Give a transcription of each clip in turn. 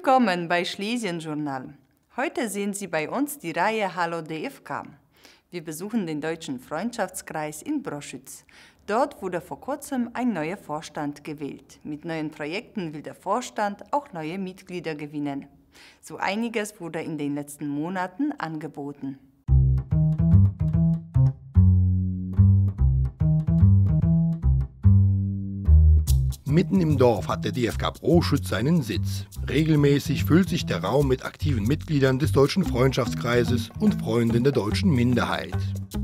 Willkommen bei Schlesien-Journal. Heute sehen Sie bei uns die Reihe Hallo DFK. Wir besuchen den Deutschen Freundschaftskreis in Broschütz. Dort wurde vor kurzem ein neuer Vorstand gewählt. Mit neuen Projekten will der Vorstand auch neue Mitglieder gewinnen. So einiges wurde in den letzten Monaten angeboten. Mitten im Dorf hat der DFK Broschütz seinen Sitz. Regelmäßig füllt sich der Raum mit aktiven Mitgliedern des Deutschen Freundschaftskreises und Freunden der deutschen Minderheit.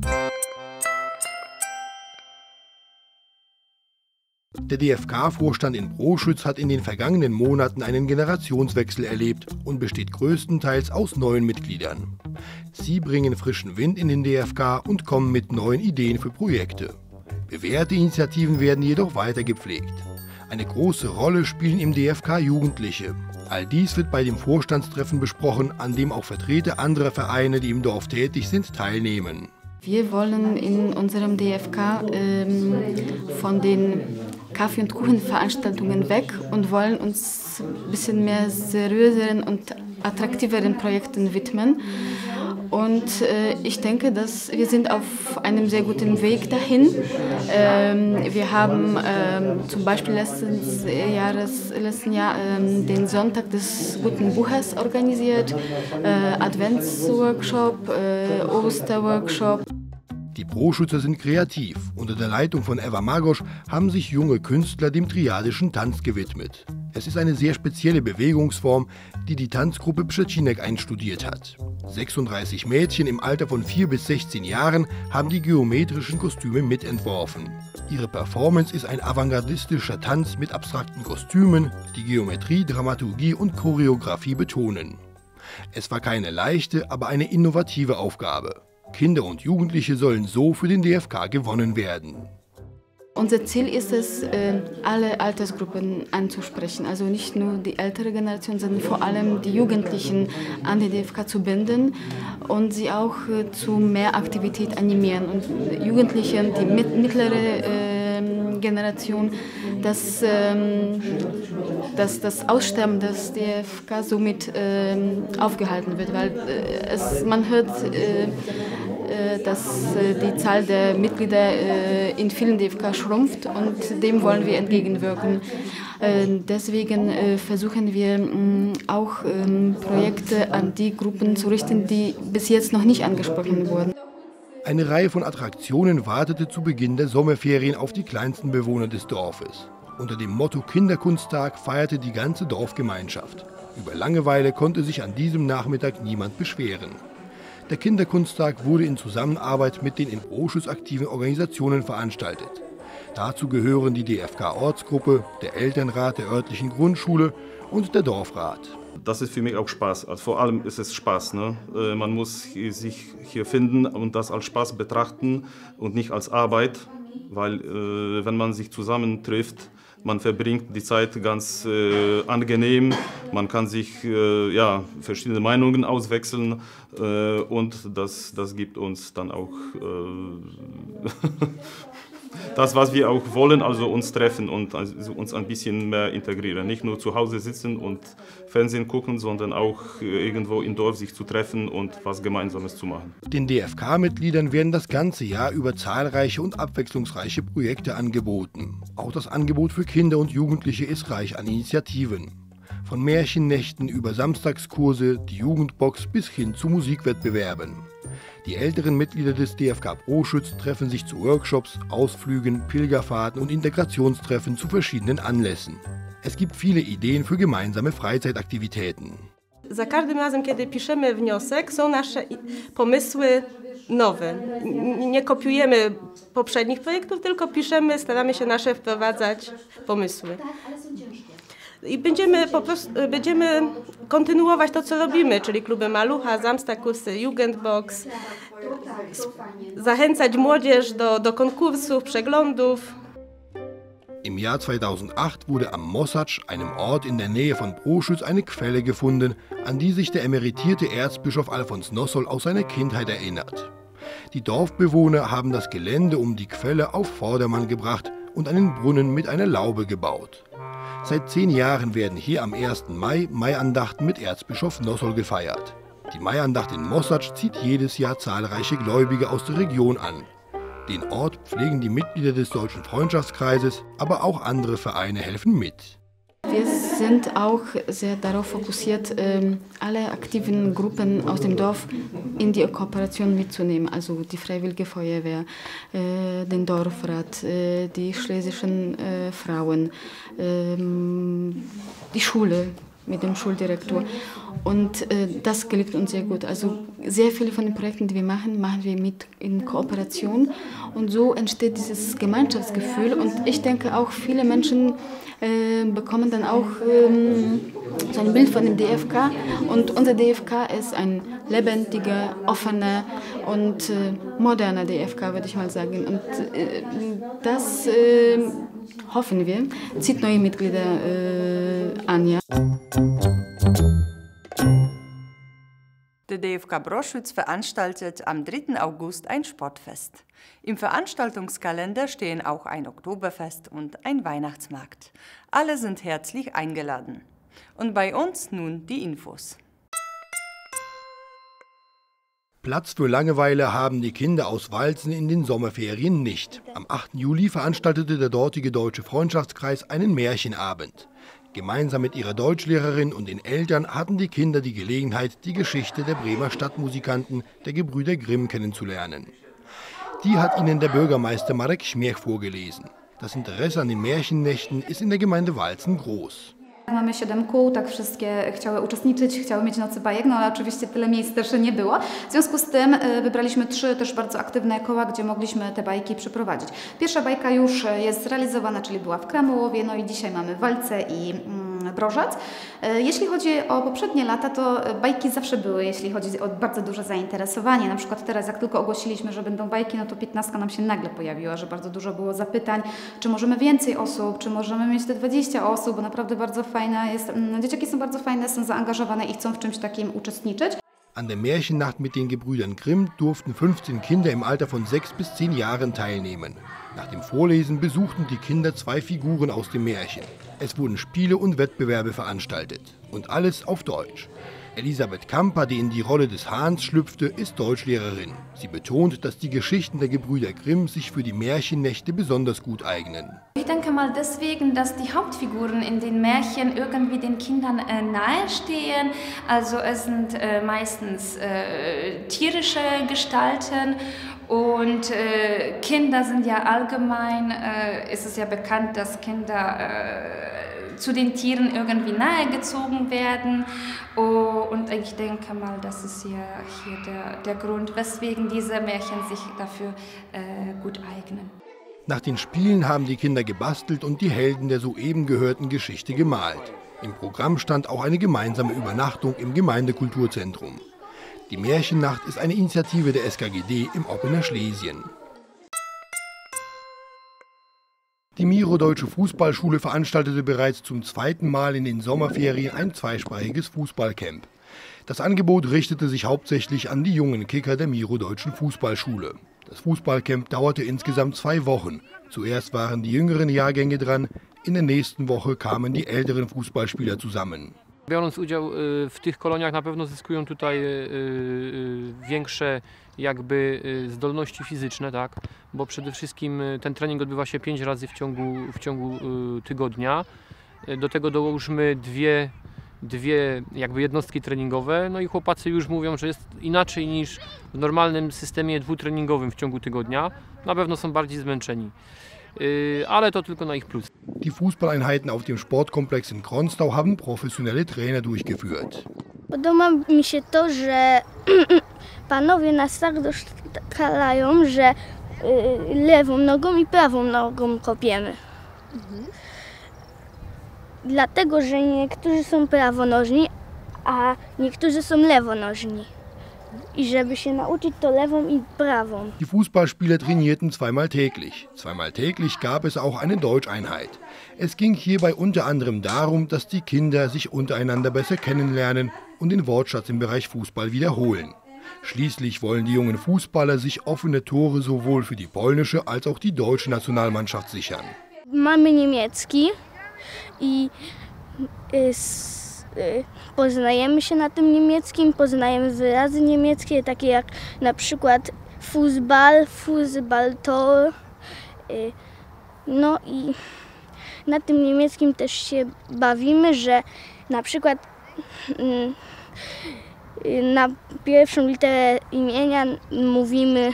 Der DFK-Vorstand in Broschütz hat in den vergangenen Monaten einen Generationswechsel erlebt und besteht größtenteils aus neuen Mitgliedern. Sie bringen frischen Wind in den DFK und kommen mit neuen Ideen für Projekte. Bewährte Initiativen werden jedoch weiter gepflegt. Eine große Rolle spielen im DFK Jugendliche. All dies wird bei dem Vorstandstreffen besprochen, an dem auch Vertreter anderer Vereine, die im Dorf tätig sind, teilnehmen. Wir wollen in unserem DFK von den Kaffee- und Kuchenveranstaltungen weg und wollen uns ein bisschen mehr seriöseren und attraktiveren Projekten widmen. Und ich denke, dass wir sind auf einem sehr guten Weg dahin. Wir haben zum Beispiel letzten Jahr den Sonntag des guten Buches organisiert, Adventsworkshop, Osterworkshop. Die Broschützer sind kreativ. Unter der Leitung von Eva Magosch haben sich junge Künstler dem triadischen Tanz gewidmet. Es ist eine sehr spezielle Bewegungsform, die die Tanzgruppe Przecinek einstudiert hat. 36 Mädchen im Alter von 4 bis 16 Jahren haben die geometrischen Kostüme mitentworfen. Ihre Performance ist ein avantgardistischer Tanz mit abstrakten Kostümen, die Geometrie, Dramaturgie und Choreografie betonen. Es war keine leichte, aber eine innovative Aufgabe. Kinder und Jugendliche sollen so für den DFK gewonnen werden. Unser Ziel ist es, alle Altersgruppen anzusprechen, also nicht nur die ältere Generation, sondern vor allem die Jugendlichen an den DFK zu binden und sie auch zu mehr Aktivität animieren. Und Jugendliche, die mittlere Generation, dass das Aussterben des DFK somit aufgehalten wird, weil man hört, dass die Zahl der Mitglieder in vielen DFK schrumpft und dem wollen wir entgegenwirken. Deswegen versuchen wir auch Projekte an die Gruppen zu richten, die bis jetzt noch nicht angesprochen wurden. Eine Reihe von Attraktionen wartete zu Beginn der Sommerferien auf die kleinsten Bewohner des Dorfes. Unter dem Motto Kinderkunsttag feierte die ganze Dorfgemeinschaft. Über Langeweile konnte sich an diesem Nachmittag niemand beschweren. Der Kinderkunsttag wurde in Zusammenarbeit mit den in Broschütz aktiven Organisationen veranstaltet. Dazu gehören die DFK-Ortsgruppe, der Elternrat der örtlichen Grundschule und der Dorfrat. Das ist für mich auch Spaß. Also vor allem ist es Spaß. Ne? Man muss sich hier finden und das als Spaß betrachten und nicht als Arbeit, weil wenn man sich zusammentrifft, man verbringt die Zeit ganz angenehm, man kann sich verschiedene Meinungen auswechseln und das gibt uns dann auch das, was wir auch wollen, also uns treffen und uns ein bisschen mehr integrieren. Nicht nur zu Hause sitzen und Fernsehen gucken, sondern auch irgendwo im Dorf sich zu treffen und was Gemeinsames zu machen. Den DFK-Mitgliedern werden das ganze Jahr über zahlreiche und abwechslungsreiche Projekte angeboten. Auch das Angebot für Kinder und Jugendliche ist reich an Initiativen. Von Märchennächten über Samstagskurse, die Jugendbox bis hin zu Musikwettbewerben. Die älteren Mitglieder des DFK Broschütz treffen sich zu Workshops, Ausflügen, Pilgerfahrten und Integrationstreffen zu verschiedenen Anlässen. Es gibt viele Ideen für gemeinsame Freizeitaktivitäten. Za każdym razem, kiedy piszemy wniosek, są nasze pomysły nowe. Nie kopiujemy poprzednich projektów, tylko piszemy, staramy się nasze wprowadzać pomysły. I będziemy kontynuować to, co robimy, czyli kluby Malucha, Samstagskursy, Jugendbox, zachęcać młodzież do konkursów, przeglądów. Im Jahr 2008 wurde am Mossatsch, einem Ort in der Nähe von Broschütz, eine Quelle gefunden, an die sich der emeritierte Erzbischof Alfons Nossol aus seiner Kindheit erinnert. Die Dorfbewohner haben das Gelände um die Quelle auf Vordermann gebracht und einen Brunnen mit einer Laube gebaut. Seit 10 Jahren werden hier am 1. Mai Maiandachten mit Erzbischof Nossol gefeiert. Die Maiandacht in Mossad zieht jedes Jahr zahlreiche Gläubige aus der Region an. Den Ort pflegen die Mitglieder des Deutschen Freundschaftskreises, aber auch andere Vereine helfen mit. Wir sind auch sehr darauf fokussiert, alle aktiven Gruppen aus dem Dorf in die Kooperation mitzunehmen. Also die Freiwillige Feuerwehr, den Dorfrat, die schlesischen Frauen, die Schule mit dem Schuldirektor. Und das gelingt uns sehr gut. Also sehr viele von den Projekten, die wir machen, machen wir mit in Kooperation. Und so entsteht dieses Gemeinschaftsgefühl. Und ich denke auch, viele Menschen bekommen dann auch so ein Bild von dem DFK. Und unser DFK ist ein lebendiger, offener und moderner DFK, würde ich mal sagen. Und das hoffen wir, zieht neue Mitglieder an. Ja. Der DFK Broschütz veranstaltet am 3. August ein Sportfest. Im Veranstaltungskalender stehen auch ein Oktoberfest und ein Weihnachtsmarkt. Alle sind herzlich eingeladen. Und bei uns nun die Infos. Platz für Langeweile haben die Kinder aus Walzen in den Sommerferien nicht. Am 8. Juli veranstaltete der dortige Deutsche Freundschaftskreis einen Märchenabend. Gemeinsam mit ihrer Deutschlehrerin und den Eltern hatten die Kinder die Gelegenheit, die Geschichte der Bremer Stadtmusikanten, der Gebrüder Grimm, kennenzulernen. Die hat ihnen der Bürgermeister Marek Śmiech vorgelesen. Das Interesse an den Märchennächten ist in der Gemeinde Walzen groß. Mamy 7 kół, tak wszystkie chciały uczestniczyć, chciały mieć nocy bajek, no ale oczywiście tyle miejsc też nie było. W związku z tym wybraliśmy 3 też bardzo aktywne koła, gdzie mogliśmy te bajki przeprowadzić. Pierwsza bajka już jest zrealizowana, czyli była w Kramułowie, no i dzisiaj mamy Walce i Brożac. Jeśli chodzi o poprzednie lata, to bajki zawsze były, jeśli chodzi o bardzo duże zainteresowanie. Na przykład teraz, jak tylko ogłosiliśmy, że będą bajki, no to 15 nam się nagle pojawiła, że bardzo dużo było zapytań, czy możemy więcej osób, czy możemy mieć te 20 osób, bo naprawdę bardzo fajna jest. Dzieciaki są bardzo fajne, są zaangażowane i chcą w czymś takim uczestniczyć. An der Märchennacht mit den Gebrüdern Grimm durften 15 Kinder im Alter von 6 bis 10 Jahren teilnehmen. Nach dem Vorlesen besuchten die Kinder 2 Figuren aus dem Märchen. Es wurden Spiele und Wettbewerbe veranstaltet. Und alles auf Deutsch. Elisabeth Kamper, die in die Rolle des Hahns schlüpfte, ist Deutschlehrerin. Sie betont, dass die Geschichten der Gebrüder Grimm sich für die Märchennächte besonders gut eignen. Ich denke mal deswegen, dass die Hauptfiguren in den Märchen irgendwie den Kindern nahestehen. Also es sind meistens tierische Gestalten und Kinder sind ja allgemein, ist es ja bekannt, dass Kinder zu den Tieren irgendwie nahegezogen werden. Und ich denke mal, das ist ja hier der Grund, weswegen diese Märchen sich dafür gut eignen. Nach den Spielen haben die Kinder gebastelt und die Helden der soeben gehörten Geschichte gemalt. Im Programm stand auch eine gemeinsame Übernachtung im Gemeindekulturzentrum. Die Märchennacht ist eine Initiative der SKGD im Oppener Schlesien. Die Miro Deutsche Fußballschule veranstaltete bereits zum 2. Mal in den Sommerferien ein zweisprachiges Fußballcamp. Das Angebot richtete sich hauptsächlich an die jungen Kicker der Miro Deutschen Fußballschule. Das Fußballcamp dauerte insgesamt 2 Wochen. Zuerst waren die jüngeren Jahrgänge dran, in der nächsten Woche kamen die älteren Fußballspieler zusammen. Biorąc udział w tych koloniach na pewno zyskują tutaj większe jakby zdolności fizyczne, tak? Bo przede wszystkim ten trening odbywa się 5 razy w ciągu tygodnia. Do tego dołóżmy dwie jakby jednostki treningowe, no i chłopacy już mówią, że jest inaczej niż w normalnym systemie dwutreningowym w ciągu tygodnia. Na pewno są bardziej zmęczeni. Ale to tylko na ich plus. Die Fußballeinheiten auf dem Sportkomplex in Kronstau haben professionelle Trainer durchgeführt. Podoba mi się to, że panowie nas tak doszkalają, że lewą nogą i prawą nogą kopiemy. Dlatego, że niektórzy są prawonożni, a niektórzy są lewonożni. I żeby się nauczyć, to lewą i prawą. Die Fußballspieler trainierten zweimal täglich. Zweimal täglich gab es auch eine Deutscheinheit. Es ging hierbei unter anderem darum, dass die Kinder sich untereinander besser kennenlernen und den Wortschatz im Bereich Fußball wiederholen. Schließlich wollen die jungen Fußballer sich offene Tore sowohl für die polnische als auch die deutsche Nationalmannschaft sichern. Mamy niemiecki, i poznajemy się na tym niemieckim, poznajemy wyrazy niemieckie, takie jak na przykład Fußballtor. No i na tym niemieckim też się bawimy, że na przykład na pierwszą literę imienia mówimy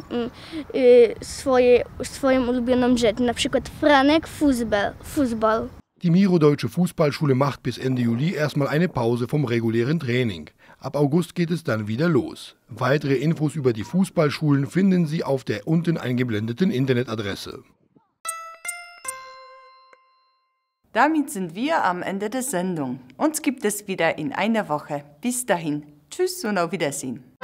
swoją ulubioną rzecz, na przykład Franek Fußball. Die Miro-Deutsche Fußballschule macht bis Ende Juli erstmal eine Pause vom regulären Training. Ab August geht es dann wieder los. Weitere Infos über die Fußballschulen finden Sie auf der unten eingeblendeten Internetadresse. Damit sind wir am Ende der Sendung. Uns gibt es wieder in einer Woche. Bis dahin. Tschüss und auf Wiedersehen.